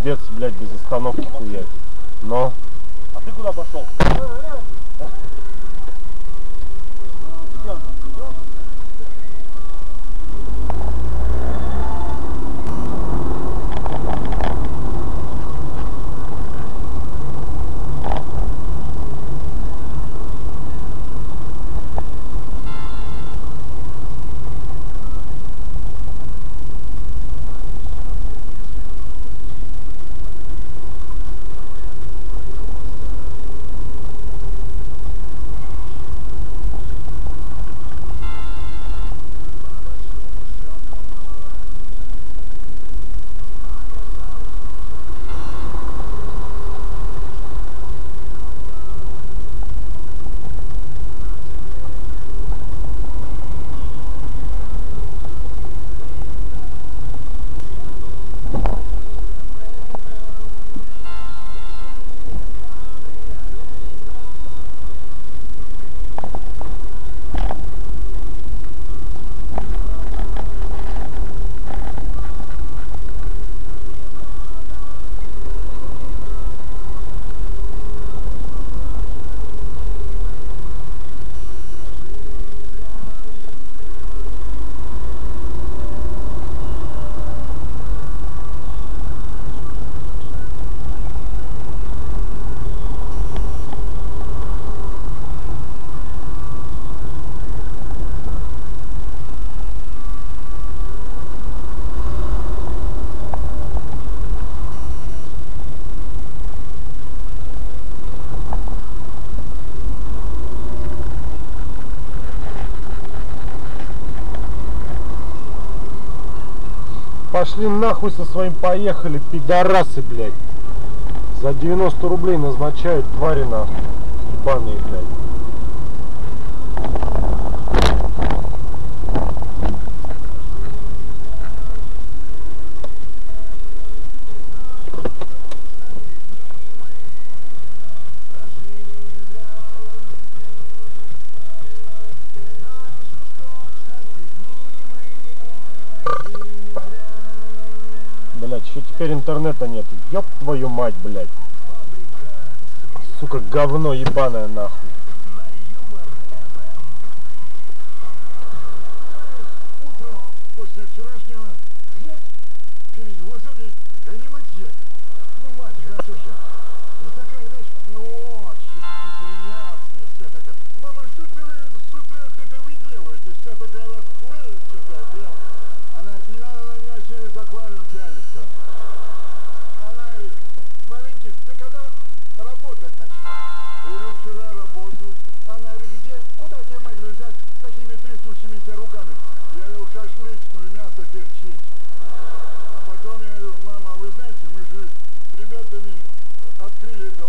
пиздец, блядь, без остановки хуять. Но... А ты куда пошел? Пошли нахуй со своим поехали, пидорасы, блядь. За 90 рублей назначают твари нахуй. Ебаные, блядь. Блять, что теперь интернета нету? Ёб твою мать, блять. Сука, говно ебаное нахуй. Утром после вчерашнего перед глазами ганиматьяк. Ну, мать, Гатюша, ну такая вещь, ну очень неприятная вся такая. Мама, что ты вы с утра-то вы делаете? Вся такая расплывчатая прям. Она, не надо на меня через аквариум пялиться. Она говорит, маленький, ты когда работать начнешь? Я говорю, вчера работал. Она говорит, где? Куда тебе могли взять такими трясущимися руками? Я говорю, шашлычную мясо перчить. А потом я говорю, мама, вы знаете, мы же с ребятами открыли это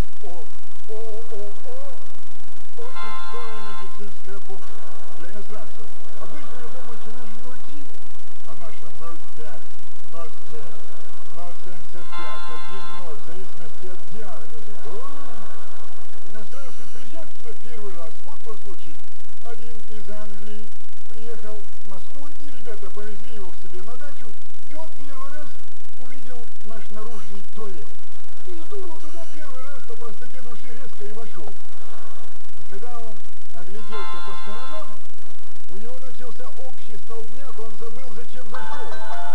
очень скорая медицинская помощь для иностранцев. Обычная помощь, она же 0,9, а наша 0,5, 0,7, 0,75, 1,0, в зависимости от диагноза. Иностранцы приезжают сюда первый раз, вот по случаю. Один из Англии приехал в Москву, и ребята повезли его к себе на дачу, и он первый раз увидел наш наружный туалет. И здорово туда первый раз по простоте души резко и вошел. Когда он огляделся по сторонам, у него начался общий столбняк, он забыл, зачем зашел.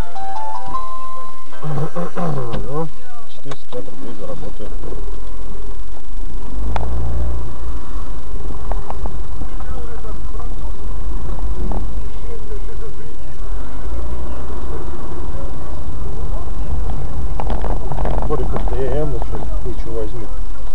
Ну, 450 рублей заработаю. Борик, как-то я явно что-то кое-что возьму.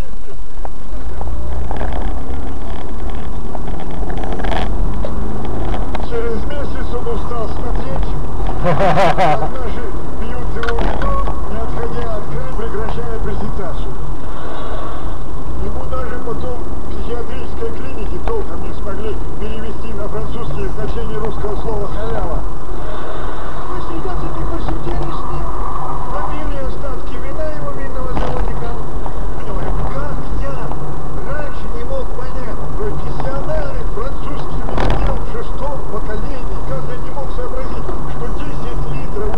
Через месяц он устал смотреть, однажды пьют его вино, не отходя от края, прекращая презентацию. Ему даже потом в психиатрической клинике толком не смогли перевести на французские значения русского слова «халява». Мы с ребятами посидели с ним, попили остатки вина его винного заводика. Говорят, как я раньше не мог понять, профессиональный французский винодел в 6-м поколении, как я не мог сообразить, что 10 литров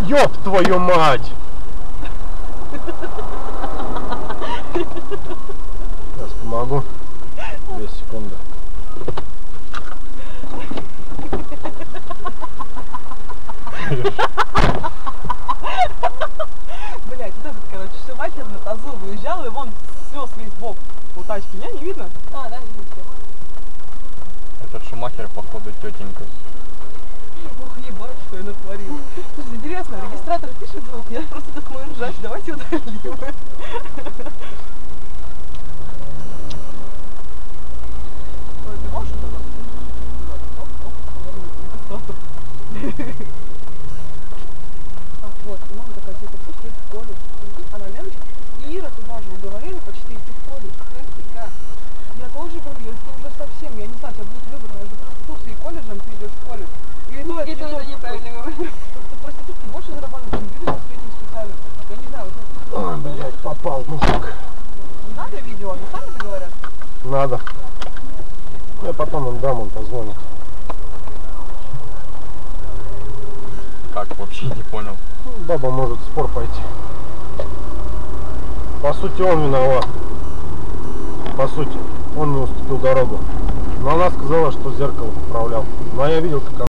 Ёб твою мать! Сейчас помогу. 2 секунды. Блять, вот этот, короче, Шумахер на тазу выезжал, и вон снес весь бок у тачки. Не видно? А, да, видно. Этот Шумахер, походу, тетенька. Ох, ебать, что я натворил. Слушай, интересно, регистратор пишет звук, я просто так мою ржать, давайте удалим. Ой, ты можешь это делать? Регистратор. А, вот, и мама такая, типа, пусть идет в колледж. Она, Леночка, и Ира туда же уговорили почти идти в колледж. Я тоже говорю, если ты уже совсем, я не знаю, у тебя будет выбор между проституцией и колледжем, ты идешь в колледж. И то, это неправильно говорю. Просто проститутки больше зарабатывают, чем люди со средним специальностью. Я не знаю, вот. Ой, блядь, попал мужик. Не надо видео, они сами это говорят? Надо. Я потом им дам, он позвонит. Как, вообще не понял. Баба может в спор пойти. По сути, он виноват. По сути, он не уступил дорогу. Но она сказала, что зеркало поправлял. Но я видел, как